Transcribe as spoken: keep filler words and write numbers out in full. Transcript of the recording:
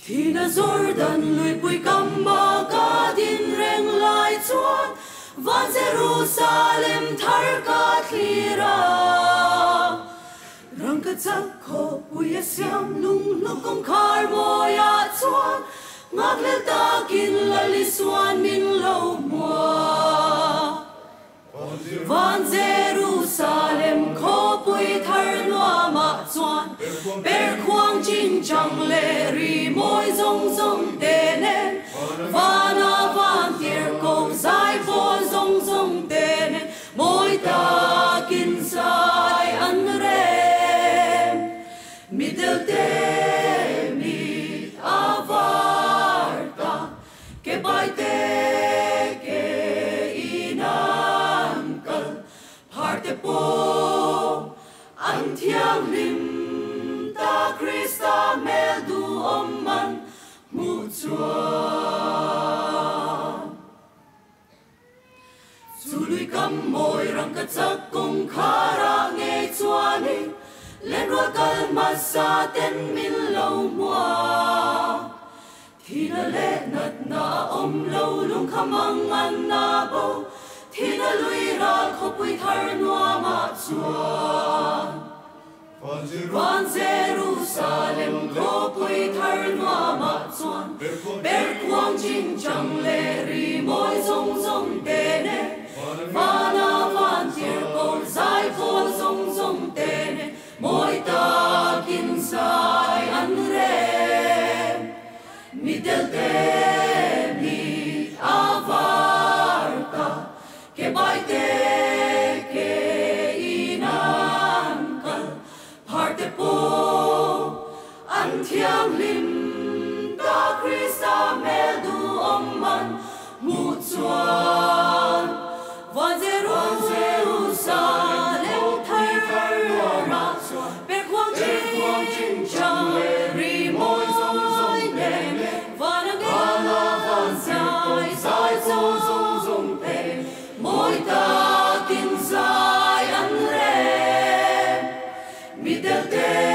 thì na Jordan lùi bụi cầm mà cả din reng lại chuan van Jerusalem thar ka thira rang ka chak kho bụi siam nung nung công khar moya chuan ngak le ta kin lali suan min lo mua van Jerusalem kho bụi thar noa ma chuan ber khoang chinh chang le ri moi zong zong te nen van a van tier ko zai vo zong zong te nen moi ta kin sai an rem mi del te mi avarta ke bai te ke inan kal parte po an thiang lim ta Krista mel du om man mu chuan Zului kam moi rang ka chak kong khara nge chuani len ro kal ma sa ten min lo mua thì na le nat na om lo lung khamang an na bo thì na lui ra kho pui thar noa ma chuan van Jerusalem kho pui thar noa ma chuan ber khoang ching chang le ri moi zong zong te ne van a van tier ko zai vo zong zong te ne moi ta kin sai an rem mi del te mi avarta ke bai te ke inan kal parte po an thiang lim ta Krista mel du om man mu chuan van Jerusalem thar ra ber khoang ching chang ri moi zong zong te van a van sai sai zong zong zong te moi ta kin sai an rem mi del te